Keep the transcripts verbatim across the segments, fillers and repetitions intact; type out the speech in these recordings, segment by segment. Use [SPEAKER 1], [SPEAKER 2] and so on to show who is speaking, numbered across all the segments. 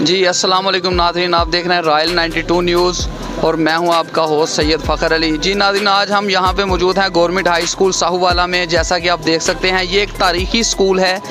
[SPEAKER 1] जी अस्सलाम वालेकुम नाज़रीन, आप देख रहे हैं रॉयल नाइन्टी टू न्यूज़ और मैं हूं आपका होस्ट सैयद फ़खर अली। जी नाज़रीन, आज हम यहां पे मौजूद हैं गवर्नमेंट हाई स्कूल साहूवाला में। जैसा कि आप देख सकते हैं ये एक तारीख़ी स्कूल है।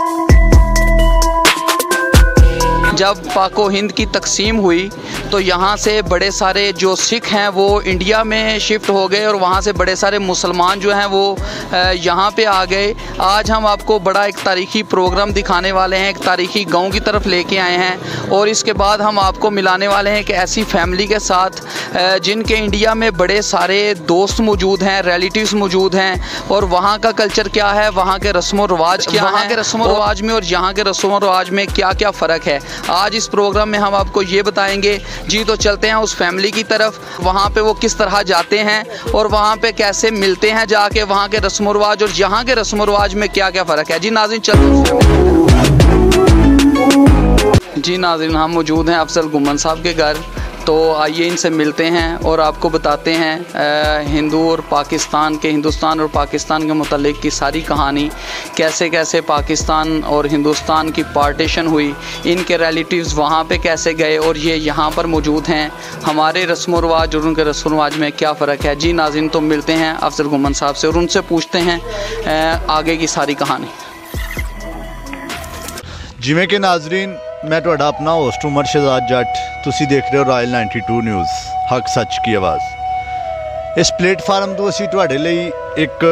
[SPEAKER 1] जब पाको हिंद की तकसीम हुई तो यहाँ से बड़े सारे जो सिख हैं वो इंडिया में शिफ्ट हो गए और वहाँ से बड़े सारे मुसलमान जो हैं वो यहाँ पे आ गए। आज हम आपको बड़ा एक तारीख़ी प्रोग्राम दिखाने वाले हैं, एक तारीख़ी गांव की तरफ लेके आए हैं और इसके बाद हम आपको मिलाने वाले हैं एक ऐसी फैमिली के साथ जिनके इंडिया में बड़े सारे दोस्त मौजूद हैं, रिलेटिव्स मौजूद हैं और वहाँ का कल्चर क्या है, वहाँ के रस्म व रवाज क्या है, वहाँ के रस्म व रवाज में और यहाँ के रस्म व रवाज में क्या क्या फ़र्क है। आज इस प्रोग्राम में हम आपको ये बताएंगे। जी तो चलते हैं उस फैमिली की तरफ, वहाँ पे वो किस तरह जाते हैं और वहाँ पे कैसे मिलते हैं जाके, वहाँ के रस्म व रवाज और यहाँ के रस्म व रवाज में क्या क्या फ़र्क है। जी नाज़रीन चलते हैं। जी नाज़रीन, हम मौजूद हैं अफजल गुम्मन साहब के घर, तो आइए इनसे मिलते हैं और आपको बताते हैं हिंदू और पाकिस्तान के, हिंदुस्तान और पाकिस्तान के मुतालिक की सारी कहानी, कैसे कैसे पाकिस्तान और हिंदुस्तान की पार्टीशन हुई, इनके रिलेटिव्स वहाँ पे कैसे गए और ये यहाँ पर मौजूद हैं, हमारे रस्म व रवाज और उनके रस्म व रवाज में क्या फ़र्क है। जी नाज़रीन, तो मिलते हैं अफजल गुम्मन साहब से और उनसे पूछते हैं आगे की सारी कहानी।
[SPEAKER 2] जिमें कि नाज़रीन, मैं तुहाडा अपना होस्ट उमर शहजाद जट, तुसी देख रहे हो रॉयल नाइन्टी टू न्यूज़, हक सच की आवाज़। इस प्लेटफार्म तो असी तुहाडे लई एक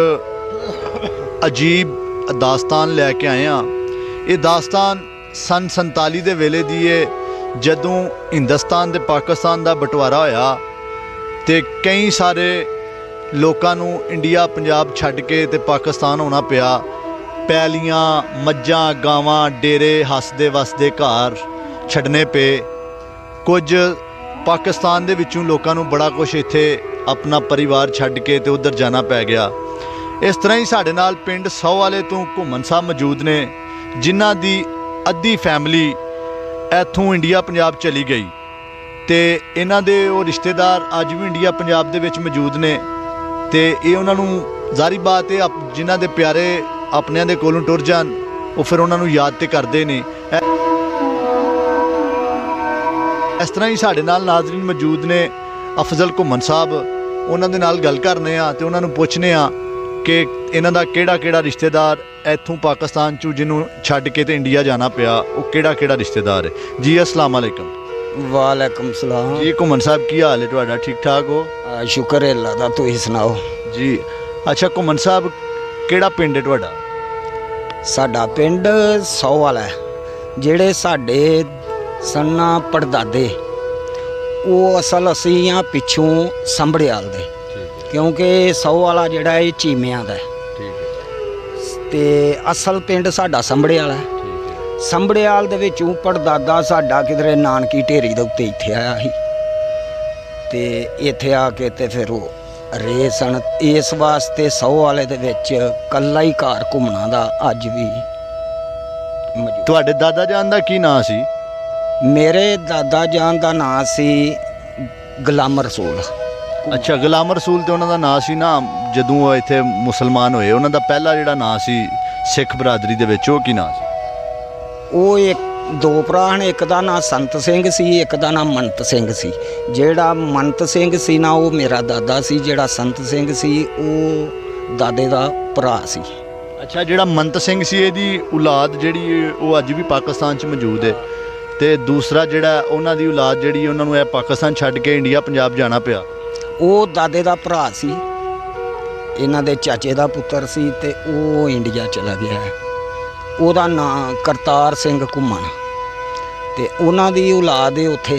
[SPEAKER 2] अजीब दास्तान लैके आए हाँ। ये दास्तान सन संताली दे वेले दी है, जदों हिंदुस्तान ते पाकिस्तान दा बंटवारा होया ते कई सारे लोकां नूं इंडिया पंजाब छड्ड के ते पाकिस्तान होना पिया। पैलियां, मज्जां, गावां, डेरे, हसदे वसदे घर छड्डने पे। कुछ पाकिस्तान दे विचों लोकां नूं बड़ा कुछ इत्थे अपना परिवार छड्ड के ते उधर जाना पै गया। इस तरह ही साडे नाल पिंड साहूवाले तो घुम्मन साहब मौजूद ने, जिन्हां दी अद्धी फैमिली इत्थों इंडिया पंजाब चली गई ते इन्हां दे ओह रिश्तेदार अज भी इंडिया पंजाब दे विच मौजूद ने ते इह उन्हां नूं ज़ाहिर बात है जिन्हां दे प्यारे अपने दे कोलों टुर जान वो फिर उन्होंने याद तो करते ने। इस तरह ही साढ़े नाल नाज़रीन मौजूद ने अफजल घुम्मन साहब, उन्होंने दे नाल गल करने आ ते उन्होंने पुछने आ कि इन्हां दा केड़ा केड़ा रिश्तेदार इत्थों पाकिस्तान चों जिन्हों छड्ड के ते इंडिया जाना पिया, वो केड़ा केड़ा रिश्तेदार है। जी अस्सलाम वालेकुम।
[SPEAKER 3] वालेकुम सलाम।
[SPEAKER 2] जी घुम्मन साहब की हाल है तुहाडा, ठीक ठाक हो?
[SPEAKER 3] शुक्र है अल्लाह दा, तुसीं सुनाओ
[SPEAKER 2] जी। अच्छा घुम्मन साहब, केड़ा पिंड है तुहाडा?
[SPEAKER 3] साडा पिंड साहूवाला है। जेड़े साडे सन्ना पड़दादे वो असल असी हाँ पिछों संभड़ियाल दे, क्योंकि साहूवाला जेड़ा है चीमियां दा है ते असल पिंड साडा संभड़ियाल है। संभड़ियाल दे विचों पड़दादा साडा किधरे नानकी ढेरी दे उत्ते इत्थे आया ही ते इत्थे आके ते फिर वो रे सन। इस वास्ते साहूवाले दे विच कल्ला ही घर घूमना दा अज भी मौजूद।
[SPEAKER 2] तुहाडे दादा जान दा की नाम सी?
[SPEAKER 3] मेरे दादा जान दा नाम सी गुलाम रसूल।
[SPEAKER 2] अच्छा, गुलाम रसूल ते उन्हां दा नाम सी ना जदों वो इत्थे मुसलमान होए, उन्हां दा पहला जिहड़ा नाम सी सिख बरादरी दे विच ओह की नाम सी?
[SPEAKER 3] वो एक दो भरा ने, एक का नाम संत सिंह सी, एक का नाम मनत सिंह सी। जेड़ा मनत सिंह सी ना वो मेरा दादा सी, जेड़ा संत सिंह सी वो दादे दा भरा सी।
[SPEAKER 2] अच्छा, जेड़ा मनत सिंह सी इहदी औलाद जेड़ी वो अज भी पाकिस्तान च मौजूद है ते दूसरा जेड़ा उन्हां दी औलाद जेड़ी उन्हां नूं पाकिस्तान छड्ड के इंडिया पंजाब जाना पिया,
[SPEAKER 3] वो दादे दा भरा सी, इन्हां दे चाचे दा पुत्तर सी ते वो इंडिया चला गया है। ਉਹਦਾ ਨਾਂ ਕਰਤਾਰ ਸਿੰਘ ਘੁੰਮਣ ਤੇ ਉਹਨਾਂ ਦੀ ਔਲਾਦ ਹੈ ਉੱਥੇ।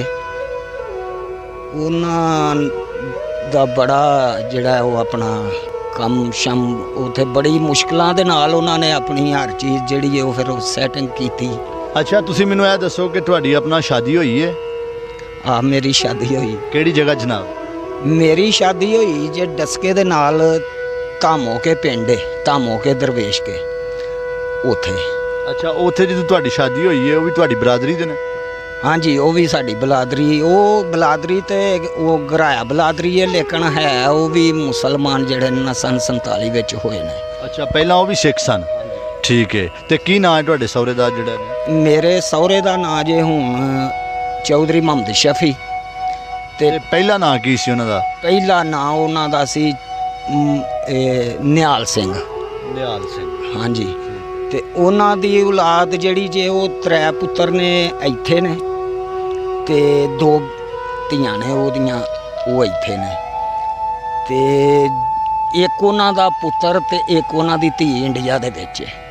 [SPEAKER 3] ਉਹਨਾਂ ਦਾ ਬੜਾ ਜਿਹੜਾ ਉਹ ਆਪਣਾ ਕੰਮ ਸ਼ਮ ਉੱਥੇ ਬੜੀ ਮੁਸ਼ਕਲਾਂ ਦੇ ਨਾਲ ਉਹਨਾਂ ਨੇ ਆਪਣੀ ਹਰ ਚੀਜ਼ ਜਿਹੜੀ ਹੈ ਉਹ ਫਿਰ ਸੈਟਿੰਗ ਕੀਤੀ।
[SPEAKER 2] ਅੱਛਾ, ਤੁਸੀਂ ਮੈਨੂੰ ਇਹ ਦੱਸੋ ਕਿ ਤੁਹਾਡੀ ਆਪਣਾ ਸ਼ਾਦੀ ਹੋਈ ਹੈ?
[SPEAKER 3] ਆ ਮੇਰੀ ਸ਼ਾਦੀ ਹੋਈ।
[SPEAKER 2] ਕਿਹੜੀ ਜਗ੍ਹਾ ਜਨਾਬ?
[SPEAKER 3] ਮੇਰੀ ਸ਼ਾਦੀ ਹੋਈ ਜੇ ਡਸਕੇ ਦੇ ਨਾਲ ਧਾਮੋ ਕੇ ਪਿੰਡ ਹੈ, ਧਾਮੋ ਕੇ ਦਰਵੇਸ਼ ਕੇ ਉੱਥੇ।
[SPEAKER 2] ਅੱਛਾ, ਉੱਥੇ ਜਦੋਂ ਤੁਹਾਡੀ ਸ਼ਾਦੀ ਹੋਈ ਹੈ ਉਹ ਵੀ ਤੁਹਾਡੀ ਬਰਾਦਰੀ ਦੇ ਨੇ?
[SPEAKER 3] ਹਾਂਜੀ, ਉਹ ਵੀ ਸਾਡੀ ਬਲਾਦਰੀ। ਉਹ ਬਲਾਦਰੀ ਤੇ ਉਹ ਗਰਾਇਆ ਬਲਾਦਰੀ ਹੈ, ਲੇਕਿਨ ਹੈ ਉਹ ਵੀ ਮੁਸਲਮਾਨ ਜਿਹੜੇ ਨੇ ਸਨ ਸੰਤਾਲੀ ਵਿੱਚ ਹੋਏ ਨੇ।
[SPEAKER 2] ਅੱਛਾ, ਪਹਿਲਾਂ ਉਹ ਵੀ ਸਿੱਖ ਸਨ। ਠੀਕ ਹੈ। ਤੇ ਕੀ ਨਾਂ ਹੈ ਤੁਹਾਡੇ ਸਹੁਰੇ ਦਾ ਜਿਹੜਾ?
[SPEAKER 3] ਮੇਰੇ ਸਹੁਰੇ ਦਾ ਨਾਂ ਜੇ ਹੁਣ ਚੌਧਰੀ ਮੁਹੰਮਦ ਸ਼ਫੀ ਤੇ
[SPEAKER 2] ਤੇ ਪਹਿਲਾ ਨਾਂ ਕੀ ਸੀ ਉਹਨਾਂ ਦਾ?
[SPEAKER 3] ਪਹਿਲਾ ਨਾਂ ਉਹਨਾਂ ਦਾ ਸੀ ਮ, ਇਹ, ਨਿਹਾਲ ਸਿੰਘ।
[SPEAKER 2] ਨਿਹਾਲ ਸਿੰਘ।
[SPEAKER 3] ਹਾਂਜੀ, ਤੇ ਉਹਨਾਂ ਦੀ ਔਲਾਦ ਜਿਹੜੀ ਜੇ ਉਹ ਤਰੇ ਪੁੱਤਰ ਨੇ ਇੱਥੇ ਨੇ ਤੇ ਦੋ ਧੀਆਂ ਨੇ ਉਹਦੀਆਂ, ਉਹ ਇੱਥੇ ਨੇ। ਤੇ ਇੱਕ ਉਹਨਾਂ ਦਾ ਪੁੱਤਰ ਤੇ ਇੱਕ ਉਹਨਾਂ ਦੀ ਧੀ ਇੰਡੀਆ ਦੇ ਵਿੱਚ ਹੈ।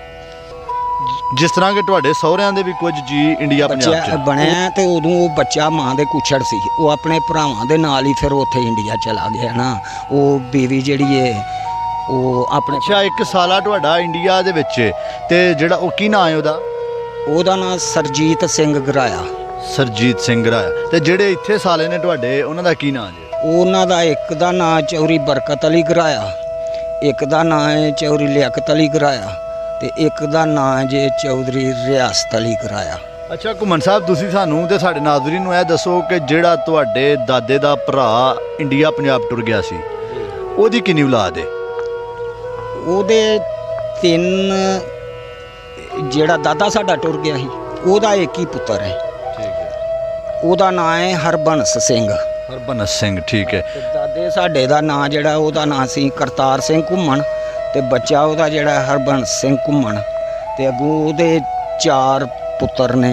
[SPEAKER 2] ਜਿਸ ਤਰ੍ਹਾਂ ਕਿ ਤੁਹਾਡੇ ਸਹੁਰਿਆਂ ਦੇ ਵੀ ਕੁਝ ਜੀ ਇੰਡੀਆ ਪੰਜਾਬ
[SPEAKER 3] ਬੱਚਾ
[SPEAKER 2] 'ਚ।
[SPEAKER 3] ਬਣਿਆ ਤੇ ਉਦੋਂ ਉਹ ਬੱਚਾ ਮਾਂ ਦੇ ਕੁਛੜ ਸੀ, ਉਹ ਆਪਣੇ ਭਰਾਵਾਂ ਦੇ ਨਾਲ ਹੀ ਫਿਰ ਉੱਥੇ ਇੰਡੀਆ ਚਲਾ ਗਿਆ ਨਾ। ਉਹ ਬੀਵੀ ਜਿਹੜੀ ਹੈ ਉਹ ਆਪਣੇ,
[SPEAKER 2] ਅੱਛਾ, ਇੱਕ ਸਾਲਾ ਤੁਹਾਡਾ ਇੰਡੀਆ ਦੇ ਵਿੱਚ ਹੈ, ਤੇ ਜਿਹੜਾ ਉਹ ਕੀ ਨਾਂ ਹੈ ਉਹਦਾ?
[SPEAKER 3] ਉਹਦਾ ਨਾਂ ਸਰਜੀਤ ਸਿੰਘ ਗਰਾਇਆ।
[SPEAKER 2] ਸਰਜੀਤ ਸਿੰਘ ਰਾਇਆ। ਤੇ ਜਿਹੜੇ ਇੱਥੇ ਸਾਲੇ ਨੇ ਤੁਹਾਡੇ, ਉਹਨਾਂ ਦਾ ਕੀ ਨਾਂ ਜੀ?
[SPEAKER 3] ਉਹਨਾਂ ਦਾ ਇੱਕ ਦਾ ਨਾਂ ਚੌਧਰੀ ਬਰਕਤ ਅਲੀ ਗਰਾਇਆ, ਇੱਕ ਦਾ ਨਾਂ ਹੈ ਚੌਧਰੀ ਲਿਆਕਤ ਅਲੀ ਗਰਾਇਆ, ਤੇ ਇੱਕ ਦਾ ਨਾਂ ਜੇ ਚੌਧਰੀ ਰਿਆਸਤ ਅਲੀ ਗਰਾਇਆ।
[SPEAKER 2] ਅੱਛਾ ਘੁੰਮਣ ਸਾਹਿਬ, ਤੁਸੀਂ ਸਾਨੂੰ ਤੇ ਸਾਡੇ ਨਾਜ਼ਰੀਨ ਨੂੰ ਇਹ ਦੱਸੋ ਕਿ ਜਿਹੜਾ ਤੁਹਾਡੇ ਦਾਦੇ ਦਾ ਭਰਾ ਇੰਡੀਆ ਪੰਜਾਬ ਟੁਰ ਗਿਆ ਸੀ, ਉਹਦੀ ਕਿੰਨੀ ਔਲਾਦ ਹੈ?
[SPEAKER 3] ਉਹਦੇ ਤਿੰਨ, ਜਿਹੜਾ ਦਾਦਾ ਸਾਡਾ ਟੁਰ ਗਿਆ ਸੀ ਉਹਦਾ ਇੱਕ ਹੀ ਪੁੱਤਰ ਹੈ।
[SPEAKER 2] ਠੀਕ ਹੈ।
[SPEAKER 3] ਉਹਦਾ ਨਾਂ ਹੈ ਹਰਬੰਸ ਸਿੰਘ।
[SPEAKER 2] ਹਰਬੰਸ ਸਿੰਘ, ਠੀਕ ਹੈ।
[SPEAKER 3] ਤੇ ਦਾਦੇ ਸਾਡੇ ਦਾ ਨਾਂ ਜਿਹੜਾ ਉਹਦਾ ਨਾਂ ਸੀ ਕਰਤਾਰ ਸਿੰਘ ਘੁੰਮਣ, ਤੇ ਬੱਚਾ ਉਹਦਾ ਜਿਹੜਾ ਹਰਬੰਸ ਸਿੰਘ ਘੁੰਮਣ, ਤੇ ਅੱਗੋਂ ਉਹਦੇ ਚਾਰ ਪੁੱਤਰ ਨੇ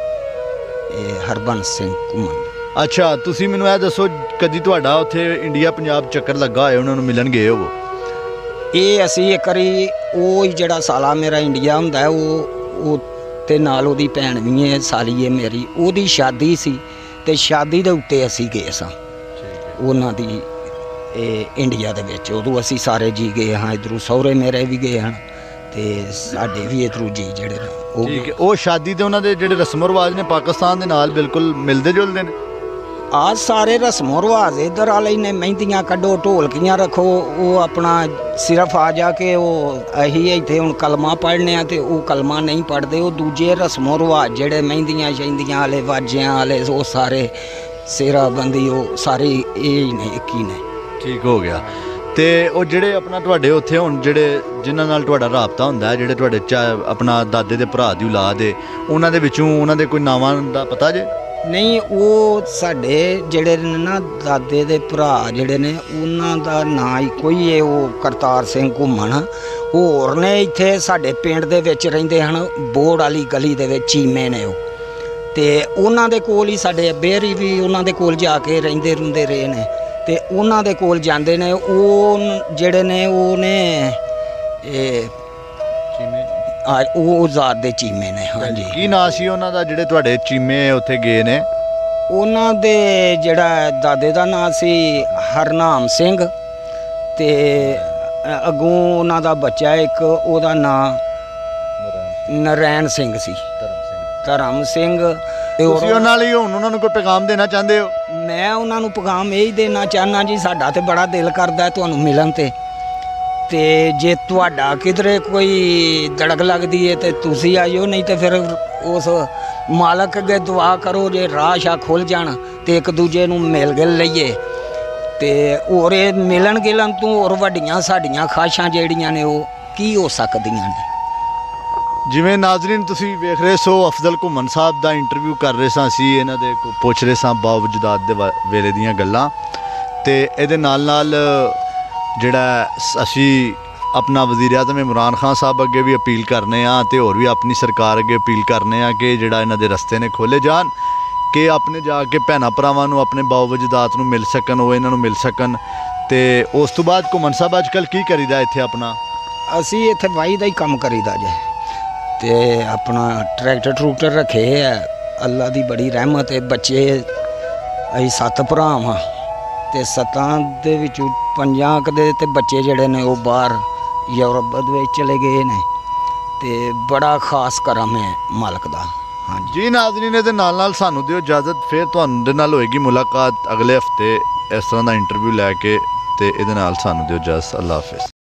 [SPEAKER 3] ਇਹ ਹਰਬੰਸ ਸਿੰਘ ਘੁੰਮਣ।
[SPEAKER 2] ਅੱਛਾ, ਤੁਸੀਂ ਮੈਨੂੰ ਇਹ ਦੱਸੋ, ਕਦੀ ਤੁਹਾਡਾ ਉੱਥੇ ਇੰਡੀਆ ਪੰਜਾਬ ਚੱਕਰ ਲੱਗਾ ਹੋਏ, ਉਹਨਾਂ ਨੂੰ ਮਿਲਣ ਗਏ ਹੋਵੋ?
[SPEAKER 3] ਇਹ ਅਸੀਂ ਇੱਕ ਵਾਰੀ, ਉਹ ਹੀ ਜਿਹੜਾ ਸਾਲਾ ਮੇਰਾ ਇੰਡੀਆ ਹੁੰਦਾ ਉਹ ਉਹ ਤੇ ਨਾਲ ਉਹਦੀ ਭੈਣ ਵੀ ਹੈ, ਸਾਲੀ ਹੈ ਮੇਰੀ, ਉਹਦੀ ਸ਼ਾਦੀ ਸੀ ਤੇ ਸ਼ਾਦੀ ਦੇ ਉੱਤੇ ਅਸੀਂ ਗਏ ਸਾਂ ਉਹਨਾਂ ਦੀ ਇਹ ਇੰਡੀਆ ਦੇ ਵਿੱਚ। ਉਦੋਂ ਅਸੀਂ ਸਾਰੇ ਜੀ ਗਏ ਹਾਂ, ਇੱਧਰੋਂ ਸਹੁਰੇ ਮੇਰੇ ਵੀ ਗਏ ਹਨ ਤੇ ਸਾਡੇ ਵੀ ਇੱਧਰੋਂ ਜੀ ਜਿਹੜੇ ਨੇ ਉਹ
[SPEAKER 2] ਠੀਕ ਹੈ। ਉਹ ਸ਼ਾਦੀ ਦੇ ਉਹਨਾਂ ਦੇ ਜਿਹੜੇ ਰਸਮੋ ਰਿਵਾਜ ਨੇ ਪਾਕਿਸਤਾਨ ਦੇ ਨਾਲ ਬਿਲਕੁਲ ਮਿਲਦੇ ਜੁਲਦੇ ਨੇ?
[SPEAKER 3] ਆ ਸਾਰੇ ਰਸਮੋ ਰਿਵਾਜ ਇੱਧਰ ਵਾਲੇ ਨੇ, ਮਹਿੰਦੀਆਂ ਕੱਢੋ, ਢੋਲਕੀਆਂ ਰੱਖੋ, ਉਹ ਆਪਣਾ ਸਿਰਫ ਆ ਜਾ ਕੇ ਉਹ ਅਸੀਂ ਇੱਥੇ ਹੁਣ ਕਲਮਾ ਪੜ੍ਹਨੇ ਆ ਤੇ ਉਹ ਕਲਮਾ ਨਹੀਂ ਪੜ੍ਹਦੇ, ਉਹ ਦੂਜੇ ਰਸਮੋ ਰਿਵਾਜ ਜਿਹੜੇ ਮਹਿੰਦੀਆਂ ਸ਼ਹਿੰਦੀਆਂ ਵਾਲੇ, ਵਾਜਿਆਂ ਵਾਲੇ, ਉਹ ਸਾਰੇ ਸਿਰਾਬੰਦੀ, ਉਹ ਸਾਰੇ ਇਹ ਹੀ ਨੇ, ਇੱਕ ਹੀ ਨੇ।
[SPEAKER 2] ਠੀਕ ਹੋ ਗਿਆ। ਤੇ ਉਹ ਜਿਹੜੇ ਆਪਣਾ ਤੁਹਾਡੇ ਉੱਥੇ ਹੁਣ ਜਿਹੜੇ ਜਿਨ੍ਹਾਂ ਨਾਲ ਤੁਹਾਡਾ ਰਾਬਤਾ ਹੁੰਦਾ ਹੈ, ਜਿਹੜੇ ਤੁਹਾਡੇ ਚਾ ਆਪਣਾ ਦਾਦੇ ਦੇ ਭਰਾ ਦੀ ਔਲਾਦ ਹੈ, ਉਹਨਾਂ ਦੇ ਵਿੱਚੋਂ ਉਹਨਾਂ ਦੇ ਕੋਈ ਨਾਵਾਂ ਦਾ ਪਤਾ ਜੇ?
[SPEAKER 3] ਨਹੀਂ, ਉਹ ਸਾਡੇ ਜਿਹੜੇ ਨੇ ਨਾ ਦਾਦੇ ਦੇ ਭਰਾ ਜਿਹੜੇ ਨੇ, ਉਹਨਾਂ ਦਾ ਨਾਂ ਇੱਕੋ ਹੀ ਹੈ, ਉਹ ਕਰਤਾਰ ਸਿੰਘ ਘੁੰਮਣ। ਹੋਰ ਨੇ ਇੱਥੇ ਸਾਡੇ ਪਿੰਡ ਦੇ ਵਿੱਚ ਰਹਿੰਦੇ ਹਨ, ਬੋੜ ਵਾਲੀ ਗਲੀ ਦੇ ਵਿੱਚ ਚੀਮੇ ਨੇ ਉਹ, ਤੇ ਉਹਨਾਂ ਦੇ ਕੋਲ ਹੀ ਸਾਡੇ ਬੇਰੀ ਵੀ ਉਹਨਾਂ ਦੇ ਕੋਲ ਜਾ ਕੇ ਰਹਿੰਦੇ ਰੁੰਦੇ ਰਹੇ ਨੇ, ਤੇ ਉਹਨਾਂ ਦੇ ਕੋਲ ਜਾਂਦੇ ਨੇ। ਉਹ ਜਿਹੜੇ ਨੇ ਉਹ ਨੇ ਇਹ ਆ ਉਹ ਜ਼ਾਤ ਦੇ ਚੀਮੇ ਨੇ। ਹਾਂਜੀ।
[SPEAKER 2] ਕੀ ਨਾਂ ਸੀ ਉਹਨਾਂ ਦਾ ਜਿਹੜੇ ਤੁਹਾਡੇ ਚੀਮੇ ਉੱਥੇ ਗਏ ਨੇ?
[SPEAKER 3] ਉਹਨਾਂ ਦੇ ਜਿਹੜਾ ਦਾਦੇ ਦਾ ਨਾਂ ਸੀ ਹਰਨਾਮ ਸਿੰਘ, ਤੇ ਅੱਗੋਂ ਉਹਨਾਂ ਦਾ ਬੱਚਾ ਇੱਕ, ਉਹਦਾ ਨਾਂ ਨਰੈਣ ਸਿੰਘ ਸੀ, ਧਰਮ ਸਿੰਘ। ਤੇ
[SPEAKER 2] ਤੁਸੀਂ ਉਹਨਾਂ ਨਾਲ ਹੀ ਹੁਣ ਉਹਨਾਂ ਨੂੰ ਕੋਈ ਪੈਗਾਮ ਦੇਣਾ ਚਾਹੁੰਦੇ ਹੋ?
[SPEAKER 3] ਮੈਂ ਉਹਨਾਂ ਨੂੰ ਪੈਗਾਮ ਇਹ ਹੀ ਦੇਣਾ ਚਾਹੁੰਦਾ ਜੀ, ਸਾਡਾ ਤੇ ਬੜਾ ਦਿਲ ਕਰਦਾ ਤੁਹਾਨੂੰ ਮਿਲਣ ਤੇ ਤੇ ਜੇ ਤੁਹਾਡਾ ਕਿਧਰੇ ਕੋਈ ਧੜਕ ਲੱਗਦੀ ਹੈ ਤੇ ਤੁਸੀਂ ਆਇਓ, ਨਹੀਂ ਤੇ ਫਿਰ ਉਸ ਮਾਲਕ ਅੱਗੇ ਦੁਆ ਕਰੋ ਜੇ ਰਾਹ ਸ਼ਾ ਖੁੱਲ ਜਾਣ ਤੇ ਇੱਕ ਦੂਜੇ ਨੂੰ ਮਿਲ ਗਿਲ ਲਈਏ। ਤੇ ਹੋਰ ਇਹ ਮਿਲਣ ਗਿਲਣ ਤੋਂ ਹੋਰ ਵੱਡੀਆਂ ਸਾਡੀਆਂ ਖਾਸ਼ਾਂ ਜਿਹੜੀਆਂ ਨੇ ਉਹ ਕੀ ਹੋ ਸਕਦੀਆਂ ਨੇ।
[SPEAKER 2] ਜਿਵੇਂ ਨਾਜ਼ਰੀਨ ਤੁਸੀਂ ਵੇਖ ਰਹੇ ਸੋ, ਅਫਜ਼ਲ ਘੁੰਮਣ ਸਾਹਿਬ ਦਾ ਇੰਟਰਵਿਊ ਕਰ ਰਹੇ ਸਾਂ ਅਸੀਂ, ਇਹਨਾਂ ਦੇ ਕੋ ਪੁੱਛ ਰਹੇ ਸਾਂ ਬਾਵਜੂਦਾਤ ਦੇ ਵੇਲੇ ਦੀਆਂ ਗੱਲਾਂ, ਤੇ ਇਹਦੇ ਨਾਲ ਨਾਲ ਜਿਹੜਾ ਅਸੀਂ ਆਪਣਾ ਵਜ਼ੀਰ ਆਜ਼ਮ ਇਮਰਾਨ ਖਾਨ ਸਾਹਿਬ ਅੱਗੇ ਵੀ ਅਪੀਲ ਕਰਨੇ ਆ, ਤੇ ਹੋਰ ਵੀ ਆਪਣੀ ਸਰਕਾਰ ਅੱਗੇ ਅਪੀਲ ਕਰਨੇ ਆ ਕਿ ਜਿਹੜਾ ਇਹਨਾਂ ਦੇ ਰਸਤੇ ਨੇ ਖੋਲ੍ਹੇ ਜਾਣ, ਕਿ ਆਪਣੇ ਜਾ ਕੇ ਭੈਣਾਂ ਭਰਾਵਾਂ ਨੂੰ, ਆਪਣੇ ਬਾਵਜੂਦਾਤ ਨੂੰ ਮਿਲ ਸਕਣ, ਉਹ ਇਹਨਾਂ ਨੂੰ ਮਿਲ ਸਕਣ। ਤੇ ਉਸ ਤੋਂ ਬਾਅਦ ਘੁੰਮਣ ਸਾਹਿਬ ਅੱਜ ਕੱਲ੍ਹ ਕੀ ਕਰੀਦਾ ਇੱਥੇ? ਆਪਣਾ
[SPEAKER 3] ਅਸੀਂ ਇੱਥੇ ਵਾਹੀ ਦਾ ਹੀ ਕੰਮ ਕਰੀਦਾ ਜੇ, ਤੇ ਆਪਣਾ ਟਰੈਕਟਰ ਟਰੂਕਟਰ ਰੱਖੇ ਹੈ, ਅੱਲਾ ਦੀ ਬੜੀ ਰਹਿਮਤ ਹੈ। ਬੱਚੇ ਅਸੀਂ ਸੱਤ ਭਰਾ ਹਾਂ, ਤੇ ਸੱਤਾਂ ਦੇ ਵਿੱਚੋਂ ਪੰਜਾਂ ਕੁ ਦੇ ਤੇ ਬੱਚੇ ਜਿਹੜੇ ਨੇ ਉਹ ਬਾਹਰ ਯੂਰਪ ਦੇ ਵਿੱਚ ਚਲੇ ਗਏ ਨੇ, ਤੇ ਬੜਾ ਖਾਸ ਕਰਮ ਹੈ ਮਾਲਕ ਦਾ। ਹਾਂਜੀ
[SPEAKER 2] ਜੀ ਨਾਜ਼ਰੀਨ, ਇਹਦੇ ਨਾਲ ਨਾਲ ਸਾਨੂੰ ਦਿਓ ਇਜਾਜ਼ਤ, ਫਿਰ ਤੁਹਾਨੂੰ ਦੇ ਨਾਲ ਹੋਏਗੀ ਮੁਲਾਕਾਤ ਅਗਲੇ ਹਫਤੇ ਇਸ ਤਰ੍ਹਾਂ ਦਾ ਇੰਟਰਵਿਊ ਲੈ ਕੇ, ਤੇ ਇਹਦੇ ਨਾਲ ਸਾਨੂੰ ਦਿਓ ਇਜਾਜ਼ਤ। ਅੱਲਾ ਹਾਫਿਜ਼।